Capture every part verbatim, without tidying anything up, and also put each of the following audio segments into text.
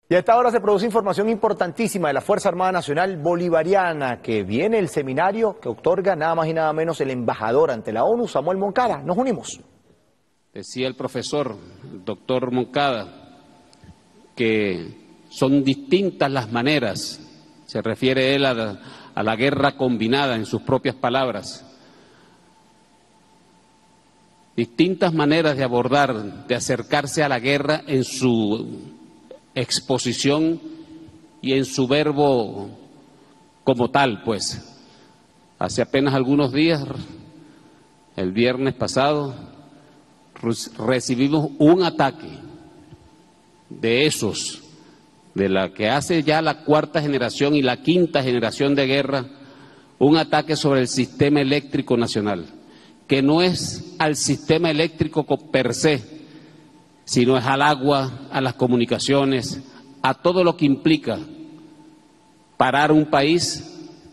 Y a esta hora se produce información importantísima de la Fuerza Armada Nacional Bolivariana, que viene el seminario que otorga nada más y nada menos el embajador ante la ONU, Samuel Moncada. Nos unimos. Decía el profesor, el doctor Moncada, que son distintas las maneras, se refiere él a la, a la guerra combinada en sus propias palabras, distintas maneras de abordar, de acercarse a la guerra en su exposición y en su verbo como tal, pues. Hace apenas algunos días, el viernes pasado, recibimos un ataque de esos, de la que hace ya la cuarta generación y la quinta generación de guerra, un ataque sobre el sistema eléctrico nacional, que no es al sistema eléctrico per se, sino es al agua, a las comunicaciones, a todo lo que implica parar un país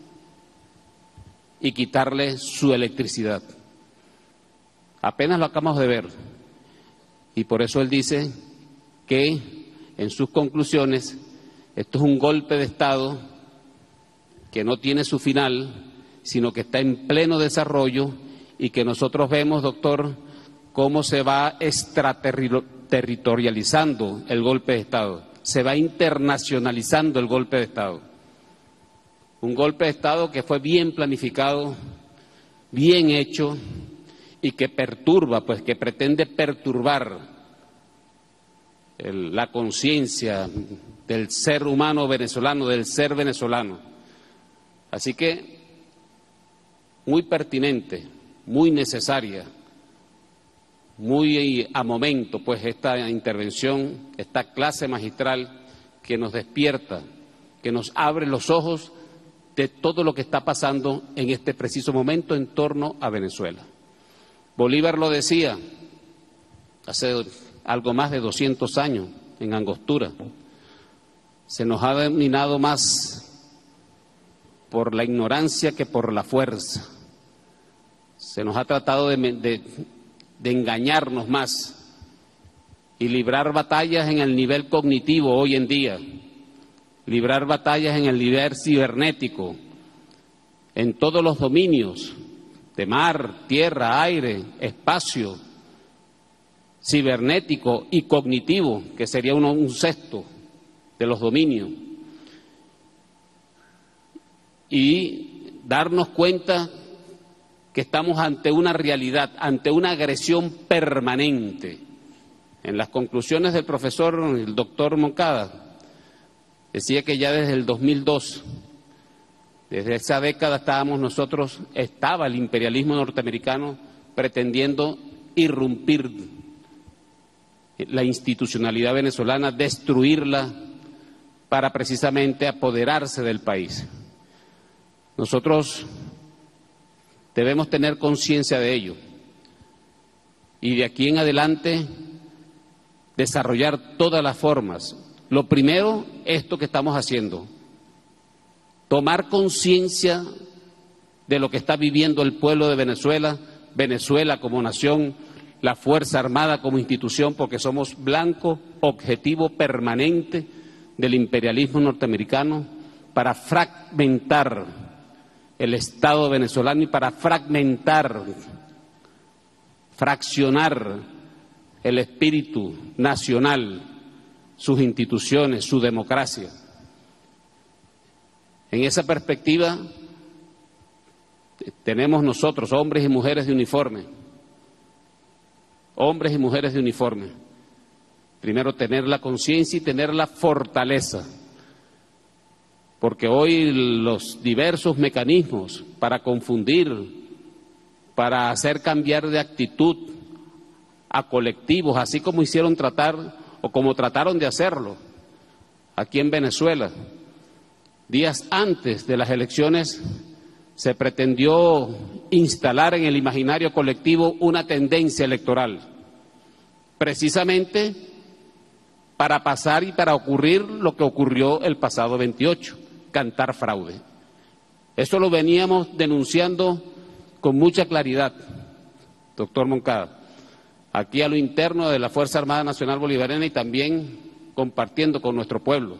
y quitarle su electricidad. Apenas lo acabamos de ver, y por eso él dice que en sus conclusiones esto es un golpe de Estado que no tiene su final, sino que está en pleno desarrollo y que nosotros vemos, doctor, cómo se va extraterritorializando el golpe de Estado, se va internacionalizando el golpe de Estado. Un golpe de Estado que fue bien planificado, bien hecho y que perturba, pues que pretende perturbar el, la conciencia del ser humano venezolano, del ser venezolano. Así que muy pertinente, muy necesaria, muy a momento, pues esta intervención, esta clase magistral que nos despierta, que nos abre los ojos de todo lo que está pasando en este preciso momento en torno a Venezuela. Bolívar lo decía hace algo más de doscientos años en Angostura. Se nos ha dominado más por la ignorancia que por la fuerza. Se nos ha tratado de, de, de engañarnos más y librar batallas en el nivel cognitivo hoy en día, librar batallas en el nivel cibernético, en todos los dominios, de mar, tierra, aire, espacio, cibernético y cognitivo, que sería uno, un sexto de los dominios. Y darnos cuenta que estamos ante una realidad, ante una agresión permanente. En las conclusiones del profesor, el doctor Moncada, decía que ya desde el dos mil dos, desde esa década estábamos nosotros, estaba el imperialismo norteamericano pretendiendo irrumpir la institucionalidad venezolana, destruirla para precisamente apoderarse del país. Nosotros debemos tener conciencia de ello y de aquí en adelante desarrollar todas las formas. Lo primero, esto que estamos haciendo, tomar conciencia de lo que está viviendo el pueblo de Venezuela, Venezuela como nación, la Fuerza Armada como institución, porque somos blanco objetivo permanente del imperialismo norteamericano para fragmentar el Estado venezolano y para fragmentar, fraccionar el espíritu nacional, sus instituciones, su democracia. En esa perspectiva tenemos nosotros, hombres y mujeres de uniforme, hombres y mujeres de uniforme, primero tener la conciencia y tener la fortaleza, porque hoy los diversos mecanismos para confundir, para hacer cambiar de actitud a colectivos, así como hicieron tratar o como trataron de hacerlo aquí en Venezuela. Días antes de las elecciones se pretendió instalar en el imaginario colectivo una tendencia electoral, precisamente para pasar y para ocurrir lo que ocurrió el pasado veintiocho, cantar fraude. Eso lo veníamos denunciando con mucha claridad, doctor Moncada, aquí a lo interno de la Fuerza Armada Nacional Bolivariana y también compartiendo con nuestro pueblo.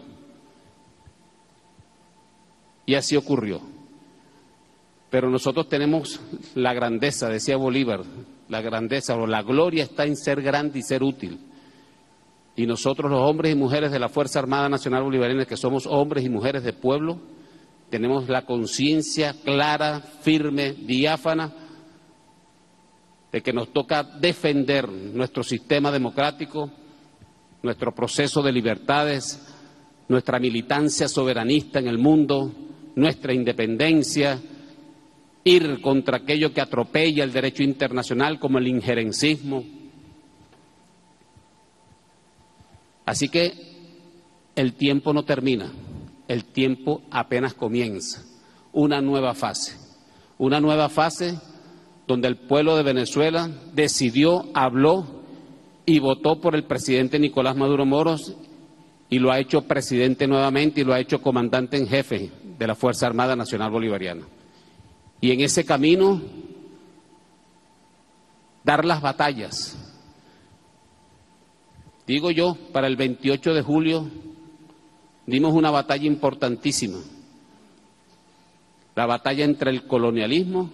Y así ocurrió. Pero nosotros tenemos la grandeza, decía Bolívar, la grandeza o la gloria está en ser grande y ser útil. Y nosotros, los hombres y mujeres de la Fuerza Armada Nacional Bolivariana, que somos hombres y mujeres de pueblo, tenemos la conciencia clara, firme, diáfana, de que nos toca defender nuestro sistema democrático, nuestro proceso de libertades, nuestra militancia soberanista en el mundo, nuestra independencia, ir contra aquello que atropella el derecho internacional como el injerencismo. Así que el tiempo no termina, el tiempo apenas comienza, una nueva fase, una nueva fase donde el pueblo de Venezuela decidió, habló y votó por el presidente Nicolás Maduro Moros y lo ha hecho presidente nuevamente y lo ha hecho comandante en jefe de la Fuerza Armada Nacional Bolivariana. Y en ese camino, dar las batallas. Digo yo, para el veintiocho de julio dimos una batalla importantísima, la batalla entre el colonialismo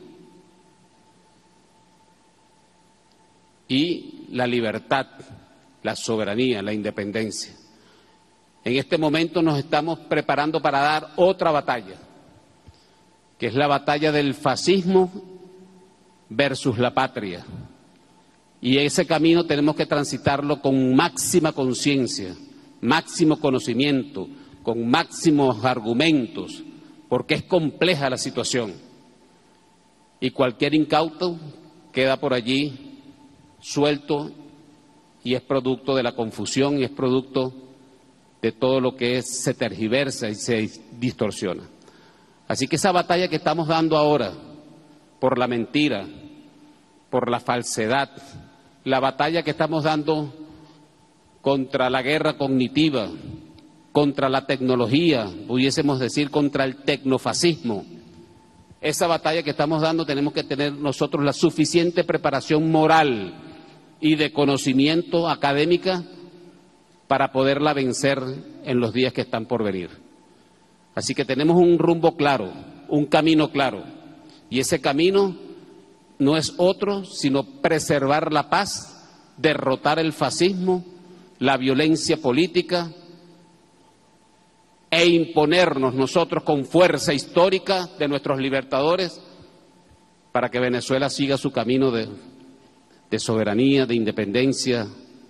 y la libertad, la soberanía, la independencia. En este momento nos estamos preparando para dar otra batalla, que es la batalla del fascismo versus la patria. Y ese camino tenemos que transitarlo con máxima conciencia, máximo conocimiento, con máximos argumentos, porque es compleja la situación. Y cualquier incauto queda por allí suelto y es producto de la confusión y es producto de todo lo que es, se tergiversa y se distorsiona. Así que esa batalla que estamos dando ahora por la mentira, por la falsedad, la batalla que estamos dando contra la guerra cognitiva, contra la tecnología, pudiésemos decir contra el tecnofascismo, esa batalla que estamos dando tenemos que tener nosotros la suficiente preparación moral y de conocimiento académica para poderla vencer en los días que están por venir. Así que tenemos un rumbo claro, un camino claro, y ese camino no es otro sino preservar la paz, derrotar el fascismo, la violencia política e imponernos nosotros con fuerza histórica de nuestros libertadores para que Venezuela siga su camino de, de soberanía, de independencia,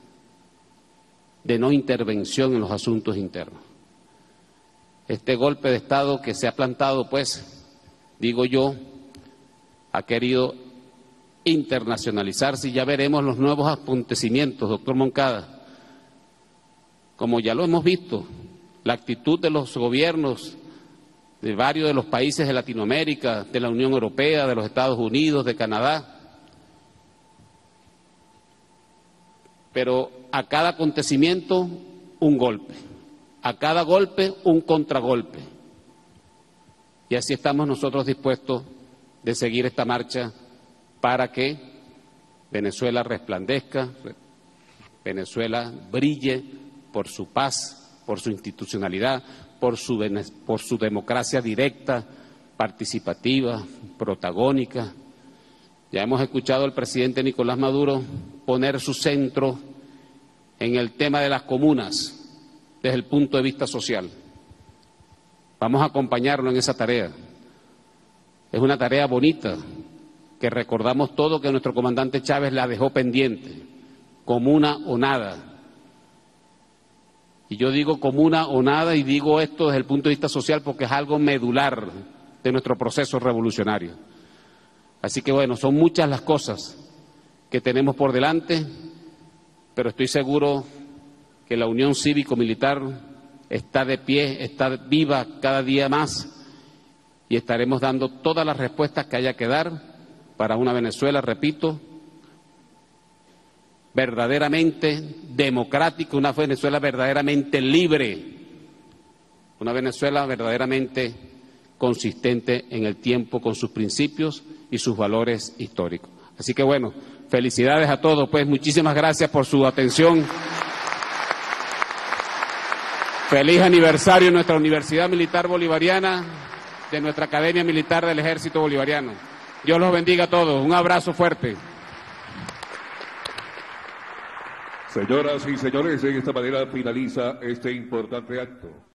de no intervención en los asuntos internos. Este golpe de Estado que se ha plantado, pues, digo yo, ha querido internacionalizarse y ya veremos los nuevos acontecimientos, doctor Moncada. Como ya lo hemos visto, la actitud de los gobiernos de varios de los países de Latinoamérica, de la Unión Europea, de los Estados Unidos, de Canadá. Pero a cada acontecimiento un golpe, a cada golpe un contragolpe. Y así estamos nosotros dispuestos de seguir esta marcha para que Venezuela resplandezca, Venezuela brille por su paz, por su institucionalidad, por su, por su democracia directa, participativa, protagónica. Ya hemos escuchado al presidente Nicolás Maduro poner su centro en el tema de las comunas desde el punto de vista social. Vamos a acompañarlo en esa tarea. Es una tarea bonita, que recordamos todo que nuestro comandante Chávez la dejó pendiente, comuna o nada. Y yo digo comuna o nada y digo esto desde el punto de vista social porque es algo medular de nuestro proceso revolucionario. Así que bueno, son muchas las cosas que tenemos por delante, pero estoy seguro que la Unión Cívico-Militar está de pie, está viva cada día más y estaremos dando todas las respuestas que haya que dar para una Venezuela, repito, verdaderamente democrática, una Venezuela verdaderamente libre, una Venezuela verdaderamente consistente en el tiempo con sus principios y sus valores históricos. Así que bueno, felicidades a todos, pues muchísimas gracias por su atención. Feliz aniversario de nuestra Universidad Militar Bolivariana, de nuestra Academia Militar del Ejército Bolivariano. Dios los bendiga a todos. Un abrazo fuerte. Señoras y señores, de esta manera finaliza este importante acto.